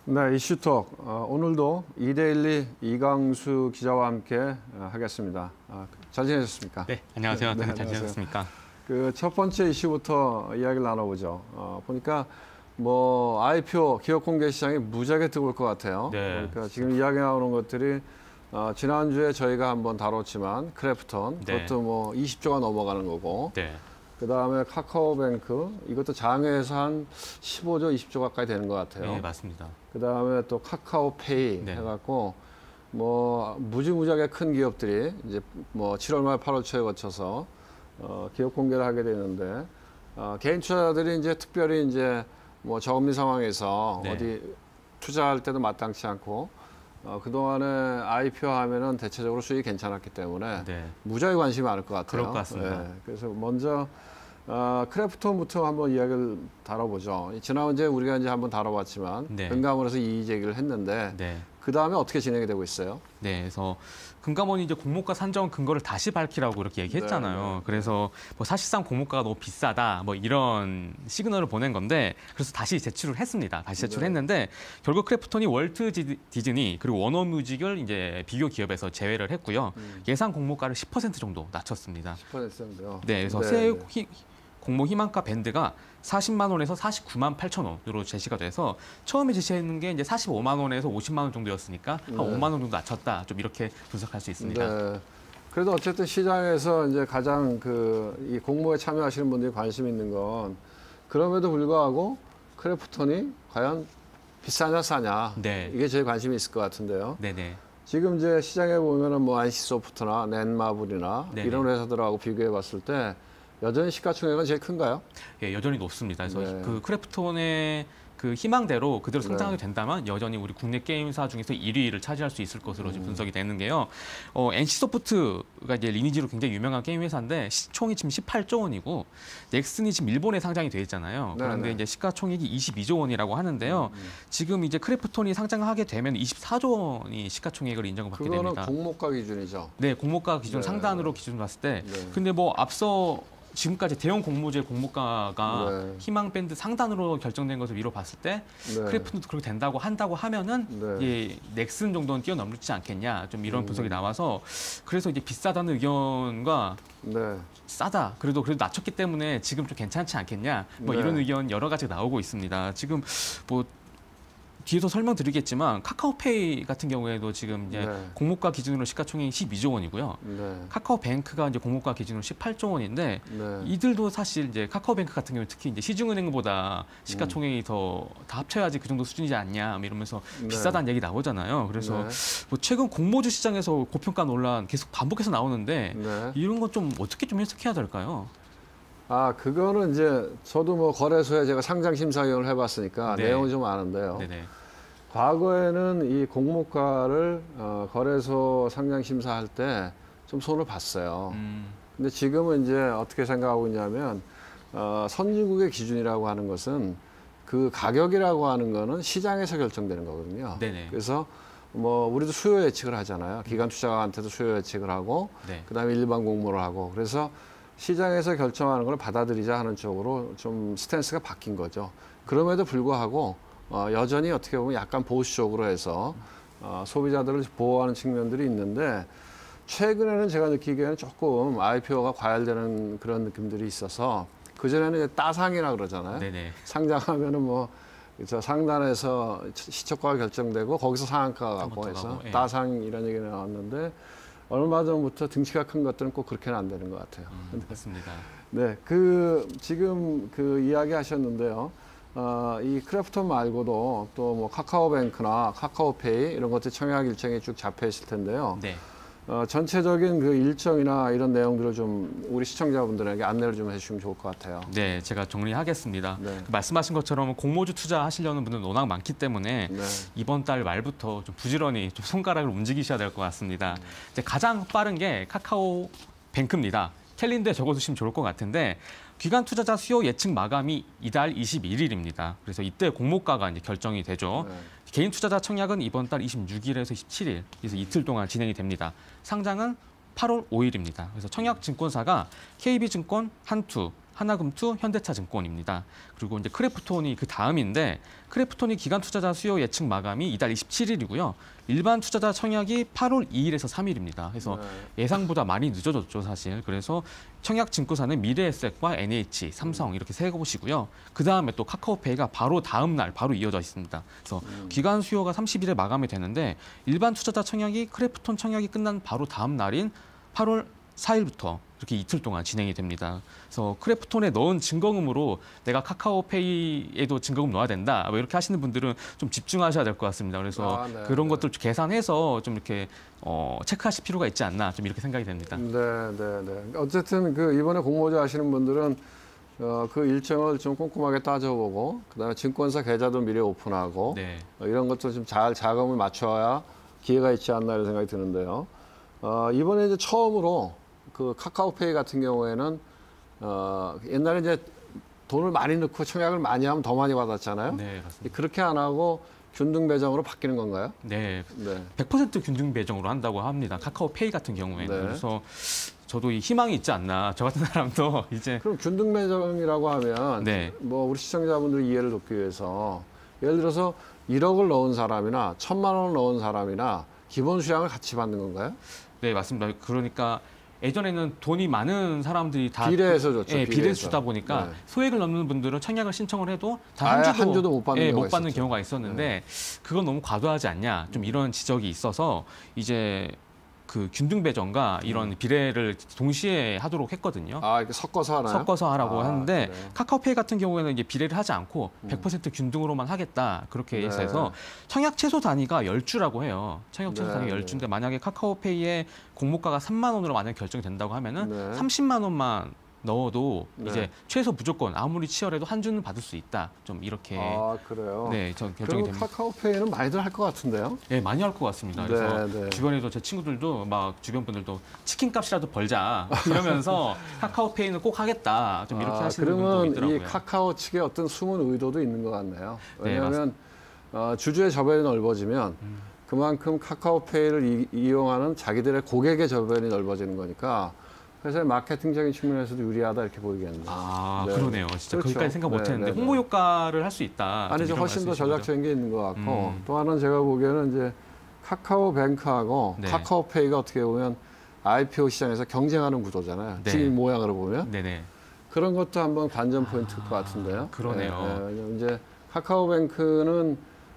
네, 이슈톡. 오늘도 이데일리 이강수 기자와 함께 하겠습니다. 잘 지내셨습니까? 네, 안녕하세요. 네, 잘 지내셨습니까? 그 첫 번째 이슈부터 이야기를 나눠보죠. 보니까 뭐 IPO 기업 공개 시장이 무지하게 뜨거울 것 같아요. 네. 그러니까 지금 이야기 나오는 것들이 지난주에 저희가 한번 다뤘지만 크래프톤 네. 그것도 뭐 20조가 넘어가는 거고. 네. 그다음에 카카오뱅크 이것도 장외에서 한 15조, 20조 가까이 되는 것 같아요. 네, 맞습니다. 그다음에 또 카카오페이 네. 해갖고 뭐 무지무지하게 큰 기업들이 이제 뭐 7월 말 8월 초에 거쳐서 기업 공개를 하게 되는데 개인 투자자들이 이제 특별히 이제 뭐 저금리 상황에서 네. 어디 투자할 때도 마땅치 않고 그동안에 IPO 하면은 대체적으로 수익이 괜찮았기 때문에 네. 무지하게 관심이 많을 것 같아요. 그럴 것 같습니다. 네. 그래서 먼저 크래프톤부터 한번 이야기를 다뤄보죠. 지난주에 우리가 이제 한번 다뤄봤지만 네. 금감원에서 이의 제기를 했는데 네. 그 다음에 어떻게 진행이 되고 있어요? 네, 그래서 금감원이 이제 공모가 산정 근거를 다시 밝히라고 이렇게 얘기했잖아요. 네, 네. 그래서 뭐 사실상 공모가가 너무 비싸다, 뭐 이런 시그널을 보낸 건데, 그래서 다시 제출을 했습니다. 다시 제출했는데 결국 크래프톤이 월트 디즈니 그리고 워너뮤직을 이제 비교 기업에서 제외를 했고요. 예상 공모가를 10% 정도 낮췄습니다. 10%요. 네, 그래서 새 공모 희망가 밴드가 40만 원에서 49만 8천 원으로 제시가 돼서 처음에 제시했는 게 이제 45만 원에서 50만 원 정도였으니까 한 5만 원 정도 낮췄다. 좀 이렇게 분석할 수 있습니다. 네. 그래도 어쨌든 시장에서 이제 가장 이 공모에 참여하시는 분들이 관심 있는 건 그럼에도 불구하고 크래프톤이 과연 비싸냐 싸냐 네. 이게 제일 관심이 있을 것 같은데요. 네네. 지금 이제 시장에 보면은 뭐 NC소프트나 넷마블이나 네네. 이런 회사들하고 비교해 봤을 때 여전히 시가총액은 제일 큰가요? 예, 여전히 높습니다. 그래서 네. 그 크래프톤의 그 희망대로 그대로 성장하게 네. 된다면 여전히 우리 국내 게임사 중에서 1위를 차지할 수 있을 것으로 지금 분석이 되는 게요. NC소프트가 이제 리니지로 굉장히 유명한 게임 회사인데 시총이 지금 18조 원이고 넥슨이 지금 일본에 상장이 돼 있잖아요. 네, 그런데 네. 이제 시가총액이 22조 원이라고 하는데요. 지금 이제 크래프톤이 상장하게 되면 24조 원이 시가총액을 인정을 받게 그거는 됩니다. 공모가 기준이죠. 네, 공모가 기준 네. 상단으로 기준 봤을 때. 네. 근데 뭐 앞서 지금까지 대형 공모주의 공모가가 네. 희망 밴드 상단으로 결정된 것을 미뤄 봤을 때 네. 크래프톤도 그렇게 한다고 하면은 네. 예, 넥슨 정도는 뛰어넘지 않겠냐 좀 이런 분석이 나와서 그래서 이제 비싸다는 의견과 네. 싸다 그래도 낮췄기 때문에 지금 좀 괜찮지 않겠냐 뭐 네. 이런 의견 여러 가지가 나오고 있습니다. 지금 뭐 뒤에서 설명드리겠지만 카카오페이 같은 경우에도 지금 이제 네. 공모가 기준으로 시가총액이 12조 원이고요. 네. 카카오뱅크가 이제 공모가 기준으로 18조 원인데 네. 이들도 사실 이제 카카오뱅크 같은 경우 특히 이제 시중은행보다 시가총액이 더 다 합쳐야지 그 정도 수준이지 않냐 뭐 이러면서 네. 비싸다는 얘기 나오잖아요. 그래서 네. 뭐 최근 공모주 시장에서 고평가 논란 계속 반복해서 나오는데 네. 이런 건 좀 어떻게 좀 해석해야 될까요? 그거는 이제 저도 뭐 거래소에 제가 상장심사위원을 해봤으니까 네. 내용이 좀 아는데요. 네네. 과거에는 이 공모가를 거래소 상장심사할 때 좀 손을 봤어요. 근데 지금은 이제 어떻게 생각하고 있냐면 선진국의 기준이라고 하는 것은 그 가격이라고 하는 거는 시장에서 결정되는 거거든요. 네네. 그래서 뭐 우리도 수요 예측을 하잖아요. 기관 투자가한테도 수요 예측을 하고 네. 그다음에 일반 공모를 하고 그래서 시장에서 결정하는 걸 받아들이자 하는 쪽으로 좀 스탠스가 바뀐 거죠. 그럼에도 불구하고 여전히 어떻게 보면 약간 보수적으로 해서 소비자들을 보호하는 측면들이 있는데 최근에는 제가 느끼기에는 조금 IPO가 과열되는 그런 느낌들이 있어서 그전에는 이제 따상이라 그러잖아요. 네네. 상장하면은 뭐 저 상단에서 시초가가 결정되고 거기서 상한가가 가고 한번 더 해서 가고, 예. 따상 이런 얘기 나왔는데 얼마 전부터 등치가 큰 것들은 꼭 그렇게는 안 되는 것 같아요. 맞습니다. 네, 지금 그 이야기 하셨는데요. 이 크래프톤 말고도 또 뭐 카카오뱅크나 카카오페이 이런 것들 청약 일정이 쭉 잡혀 있을 텐데요. 네. 전체적인 그 일정이나 이런 내용들을 좀 우리 시청자분들에게 안내를 좀 해주시면 좋을 것 같아요. 네, 제가 정리하겠습니다. 네. 말씀하신 것처럼 공모주 투자하시려는 분들은 워낙 많기 때문에 네. 이번 달 말부터 좀 부지런히 좀 손가락을 움직이셔야 될 것 같습니다. 이제 가장 빠른 게 카카오뱅크입니다. 캘린더에 적어두시면 좋을 것 같은데 기관 투자자 수요 예측 마감이 이달 21일입니다. 그래서 이때 공모가가 이제 결정이 되죠. 네. 개인 투자자 청약은 이번 달 26일에서 27일, 그래서 이틀 동안 진행이 됩니다. 상장은 8월 5일입니다. 그래서 청약 증권사가 KB증권, 한투, 하나금투, 현대차증권입니다. 그리고 이제 크래프톤이 그 다음인데 크래프톤이 기관 투자자 수요 예측 마감이 이달 27일이고요. 일반 투자자 청약이 8월 2일에서 3일입니다. 그래서 예상보다 많이 늦어졌죠, 사실. 그래서 청약 증권사는 미래에셋과 NH, 삼성 이렇게 세 곳이고요. 그 다음에 또 카카오페이가 바로 다음 날 바로 이어져 있습니다. 그래서 기관 수요가 30일에 마감이 되는데 일반 투자자 청약이 크래프톤 청약이 끝난 바로 다음 날인 8월 4일부터 이렇게 이틀 동안 진행이 됩니다. 그래서 크래프톤에 넣은 증거금으로 내가 카카오페이에도 증거금 넣어야 된다. 뭐 이렇게 하시는 분들은 좀 집중하셔야 될 것 같습니다. 그래서 그런 것들 계산해서 좀 이렇게 체크하실 필요가 있지 않나 좀 이렇게 생각이 됩니다. 네. 어쨌든 그 이번에 공모전 하시는 분들은 그 일정을 좀 꼼꼼하게 따져보고 그다음에 증권사 계좌도 미리 오픈하고 네. 이런 것도 좀 잘 자금을 맞춰야 기회가 있지 않나 이런 생각이 드는데요. 이번에 이제 처음으로 그 카카오페이 같은 경우에는 옛날에 이제 돈을 많이 넣고 청약을 많이 하면 더 많이 받았잖아요. 네, 맞습니다. 그렇게 안 하고 균등 배정으로 바뀌는 건가요? 네, 네. 100% 균등 배정으로 한다고 합니다. 카카오페이 같은 경우에는. 네. 그래서 저도 이 희망이 있지 않나. 저 같은 사람도 이제 그럼 균등 배정이라고 하면 네. 뭐 우리 시청자분들 이해를 돕기 위해서 예를 들어서 1억을 넣은 사람이나 1,000만 원을 넣은 사람이나 기본 수량을 같이 받는 건가요? 네, 맞습니다. 그러니까 예전에는 돈이 많은 사람들이 다 비례해서 줬죠. 예, 비례해서 주다 보니까 네. 소액을 넘는 분들은 청약을 신청을 해도 다 아예 한 주도 못 받는 예, 경우가 못 받는 있었죠. 경우가 있었는데 그건 너무 과도하지 않냐. 좀 이런 지적이 있어서 이제 그 균등 배정과 이런 비례를 동시에 하도록 했거든요. 아, 이렇게 섞어서 하나요? 섞어서 하라고 하는데 그래요? 카카오페이 같은 경우에는 이제 비례를 하지 않고 100% 균등으로만 하겠다 그렇게 네. 해서 청약 최소 단위가 10주라고 해요. 청약 최소 네, 단위가 네. 10주인데 만약에 카카오페이의 공모가가 3만 원으로 만약 결정이 된다고 하면은 네. 30만 원만 넣어도 네. 이제 최소 무조건 아무리 치열해도 한 주는 받을 수 있다. 좀 이렇게 아, 그래요? 네, 저 결정이 그럼 됩니다. 카카오페이는 많이들 할 것 같은데요? 네, 많이 할 것 같습니다. 그래서 네. 주변에도 제 친구들도 막 주변 분들도 치킨 값이라도 벌자 이러면서 카카오페이는 꼭 하겠다. 좀 이렇게 하시는 분도 그러면 있더라고요. 이 카카오 측의 어떤 숨은 의도도 있는 것 같네요. 네, 왜냐하면 주주의 저변이 넓어지면 그만큼 카카오페이를 이용하는 자기들의 고객의 저변이 넓어지는 거니까 그래서 마케팅적인 측면에서도 유리하다 이렇게 보이겠네요. 아, 네. 그러네요. 진짜 그렇죠. 거기까지 생각 못했는데 네. 홍보 효과를 할 수 있다. 아니죠. 좀 훨씬 더 이런 말씀이신 거죠? 전략적인 게 있는 것 같고 또 하나는 제가 보기에는 이제 카카오뱅크하고 네. 카카오페이가 어떻게 보면 IPO 시장에서 경쟁하는 구도잖아요. 네. 지금 이 모양으로 보면 네네. 그런 것도 한번 관전 포인트일 것 같은데요. 그러네요. 왜냐면 이제 카카오뱅크는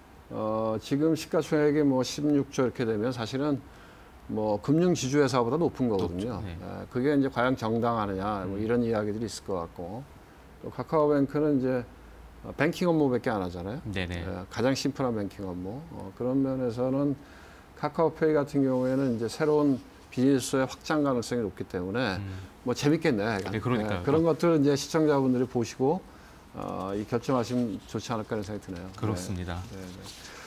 지금 시가총액이 뭐 16조 이렇게 되면 사실은 뭐 금융 지주회사보다 높은 거거든요. 높죠. 네. 그게 이제 과연 정당하느냐 뭐 이런 이야기들이 있을 것 같고 또 카카오뱅크는 이제 뱅킹 업무밖에 안 하잖아요. 네네. 가장 심플한 뱅킹 업무. 그런 면에서는 카카오페이 같은 경우에는 이제 새로운 비즈니스의 확장 가능성이 높기 때문에 뭐 재밌겠네. 네, 그러니까요. 그런 것들을 이제 시청자분들이 보시고 이 결정하시면 좋지 않을까 하는 생각이 드네요. 그렇습니다. 네.